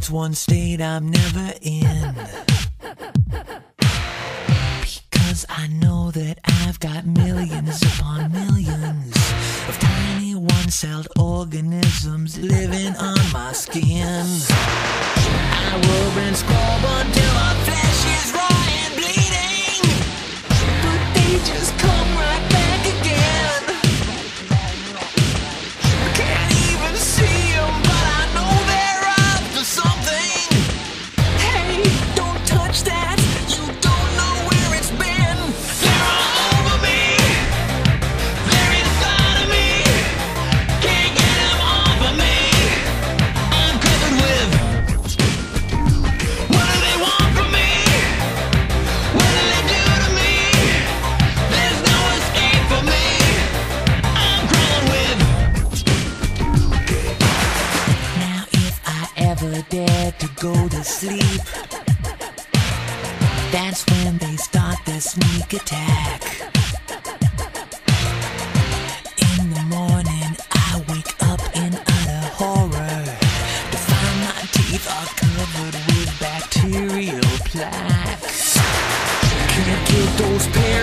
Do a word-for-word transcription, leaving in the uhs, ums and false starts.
That's one state I'm never in, because I know that I've got millions upon millions of tiny one-celled organisms living on my skin. I rub and scrub until my flesh is raw and bleeding, but they just come right back again. Can't even see them, but I know they're up to something. Hey, don't touch that, you don't know where it's been. They're all over me, they're inside of me, can't get them off of me. I'm covered with, what do they want from me? What do they do to me? There's no escape for me, I'm crawling with. Now if I ever dare to go to sleep, that's when they start their sneak attack. In the morning I wake up in utter horror to find my teeth are covered with bacterial plaques. Can't get those pills